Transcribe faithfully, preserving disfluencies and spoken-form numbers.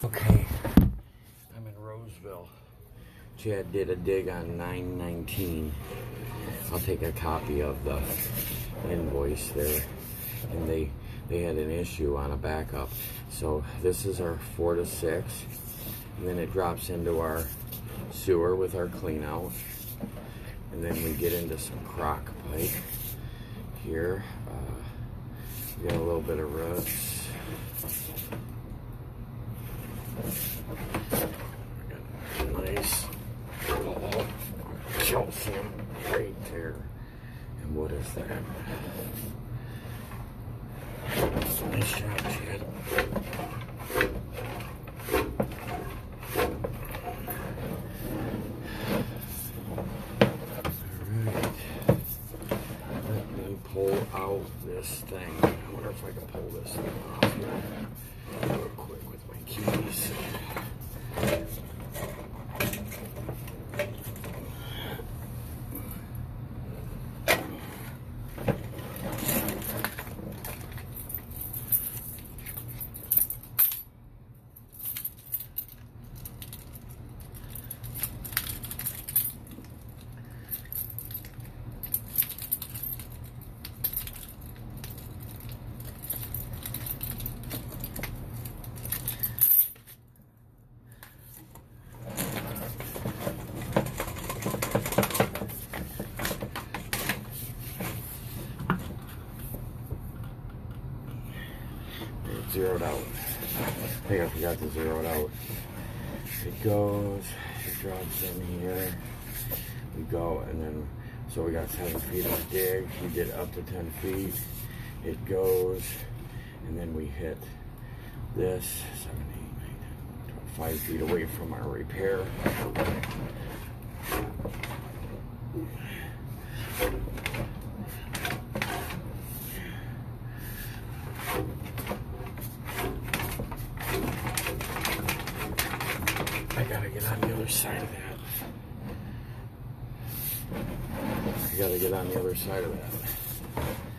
Okay, I'm in Roseville. Chad did a dig on nine nineteen. I'll take a copy of the invoice there. And they they had an issue on a backup. So this is our four to six. And then it drops into our sewer with our clean out. And then we get into some crock pipe here. Uh, we got a little bit of roots. Nice ball calcium right there. And what is that? Nice job, Chad. Alright. Let me pull out this thing. I wonder if I can pull this thing off here real quick with my keys. Zeroed out. I think I forgot to zero it out. It goes, it drops in here. We go, and then, so we got seven feet of dig. We get up to ten feet. It goes, and then we hit this, seven, eight, nine, ten, twelve, five feet away from our repair. I gotta get on the other side of that. I gotta get on the other side of that.